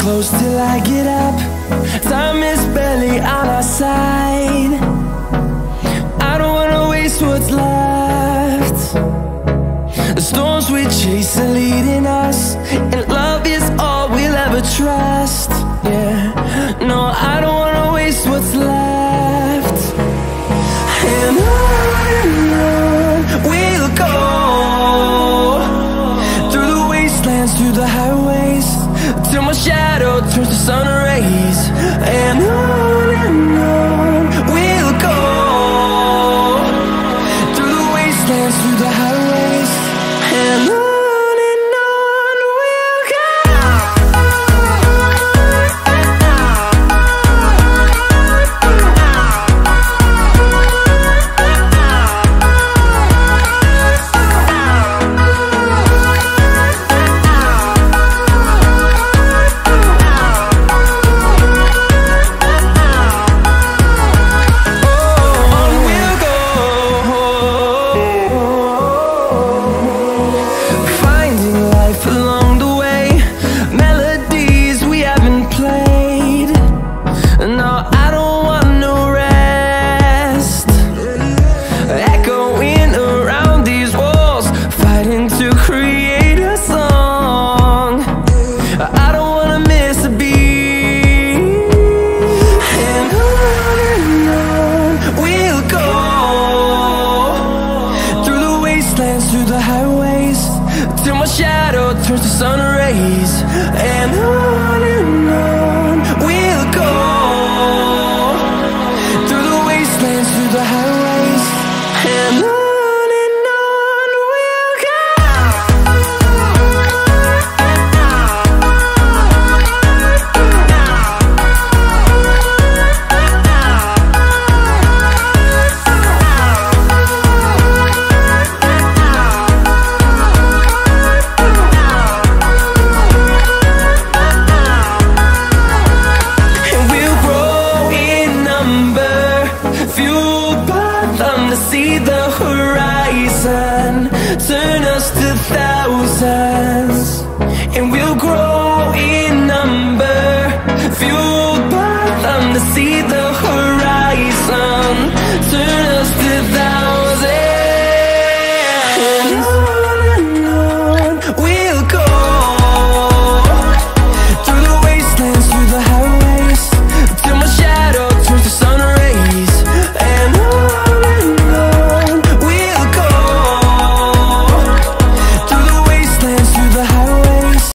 close till I get up. Time is barely on our side. I don't wanna waste what's left. The storms we chase are leading us, and love is all we'll ever trust. Yeah, no, I don't wanna waste what's left. And on we'll go, through the wastelands, through the highways, till my shadow turns to sun rays. And on we'll go, through the wastelands, through the highways, and on we'll go. Through the highways, till my shadow turns to sun rays. And on we'll go, through the wastelands, through the highways, and on we'll go. See the horizon turn us to thousands, and we'll grow in number, fueled by them to see the